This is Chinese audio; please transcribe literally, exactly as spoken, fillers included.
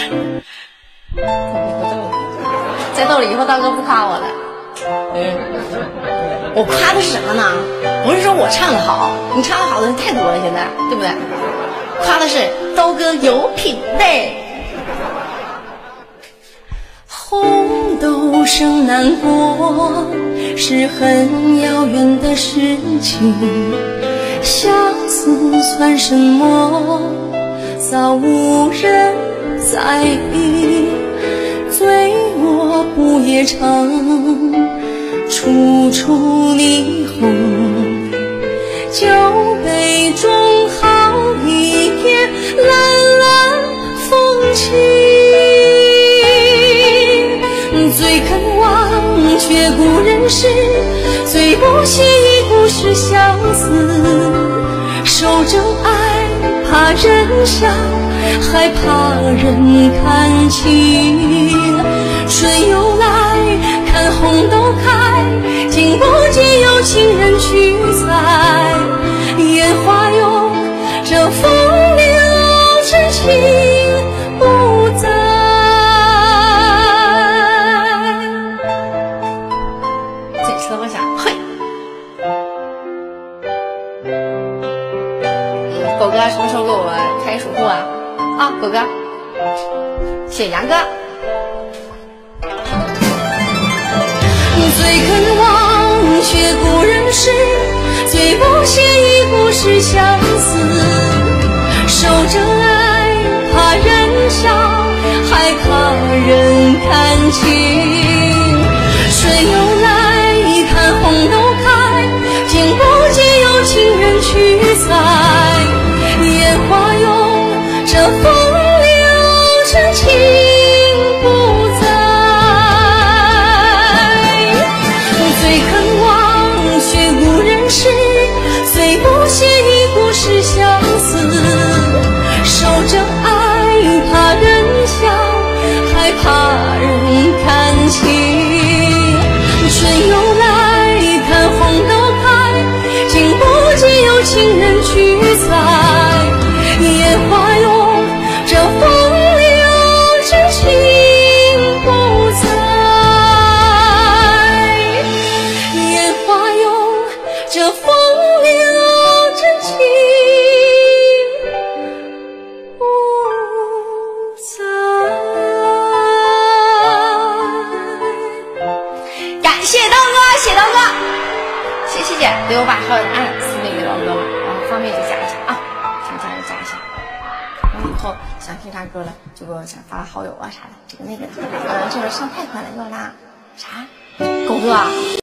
再逗了以后，道哥不夸我了。嗯，我夸的是什么呢？不是说我唱的好，你唱的好的人太多了，现在对不对？夸的是刀哥有品味。红豆生南国是很遥远的事情，相思算什么？早无人在意。醉卧不夜城，处处霓虹。酒杯中好一片蓝蓝风景。最肯忘却故人事，最不惜一故事相思。守着爱怕人笑，害怕人看清。春又来，看红豆开，经不见有情人去采。烟花拥着风流，真情不在。这次我想，嘿，嗯，狗哥什么时候给我开守护啊？啊，狗哥，谢谢杨哥。最肯忘却故人事，最不屑一故事相思。守着爱怕人笑，害怕人看清。春又来，看红豆开，经不见有情人去采。烟花拥着风流，真情不在。最肯忘却故人事，最不屑一故事相思。守着爱怕人笑，害怕人看清。春又来，看红豆开，经不见有情人去采。烟花拥着风流，真情不在。烟花拥着风流，真情不在。感谢刀哥，谢刀哥，谢谢谢谢，给我把好友按私信给刀哥了，然后方便就加一下啊，想加就加一下。然后以后想听啥歌了，就给我想发好友啊啥的，这个那个，呃，这边上太快了，要拉啥？狗哥啊。